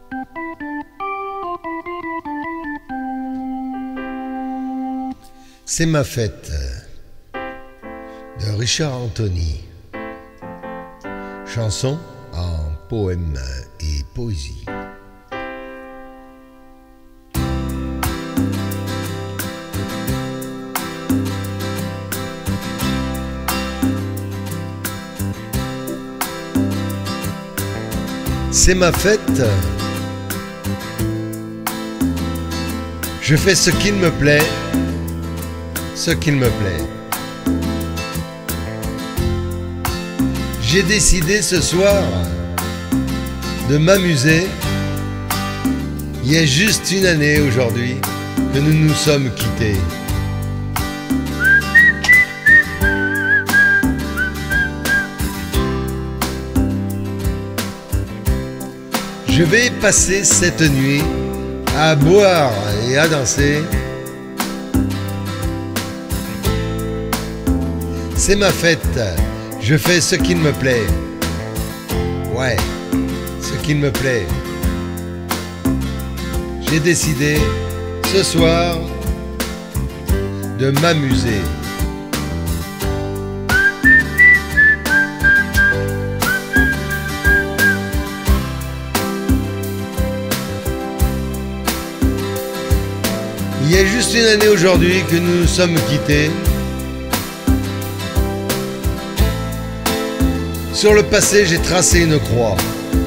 C'est ma fête de Richard Anthony. Chanson en poème et poésie. C'est ma fête. Je fais ce qu'il me plaît, ce qu'il me plaît. J'ai décidé ce soir de m'amuser. Il y a juste une année aujourd'hui que nous nous sommes quittés. Je vais passer cette nuit à boire et à danser. C'est ma fête, je fais ce qu'il me plaît. Ouais, ce qu'il me plaît. J'ai décidé ce soir de m'amuser. Il y a juste une année aujourd'hui que nous nous sommes quittés. Sur le passé, j'ai tracé une croix.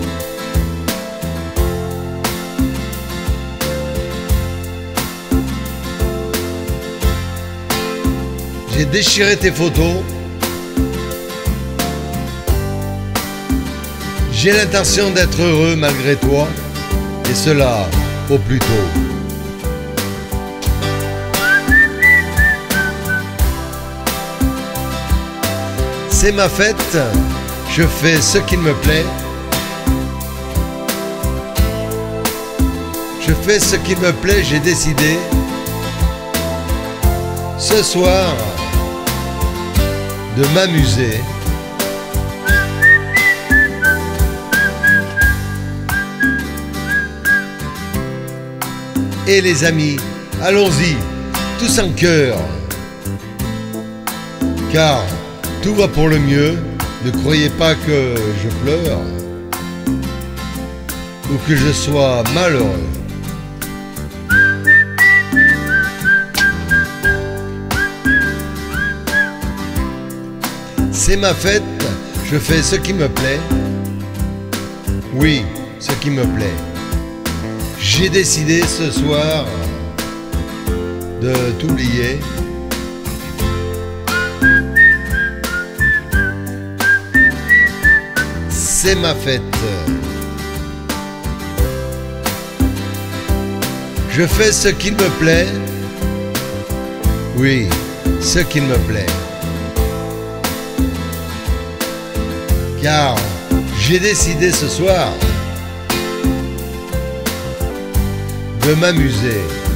J'ai déchiré tes photos. J'ai l'intention d'être heureux malgré toi, et cela au plus tôt. C'est ma fête, je fais ce qu'il me plaît. Je fais ce qu'il me plaît, j'ai décidé ce soir de m'amuser. Et les amis, allons-y, tous en chœur, car tout va pour le mieux, ne croyez pas que je pleure ou que je sois malheureux. C'est ma fête, je fais ce qui me plaît. Oui, ce qui me plaît. J'ai décidé ce soir de t'oublier. C'est ma fête. Je fais ce qu'il me plaît. Oui, ce qu'il me plaît. Car j'ai décidé ce soir de m'amuser.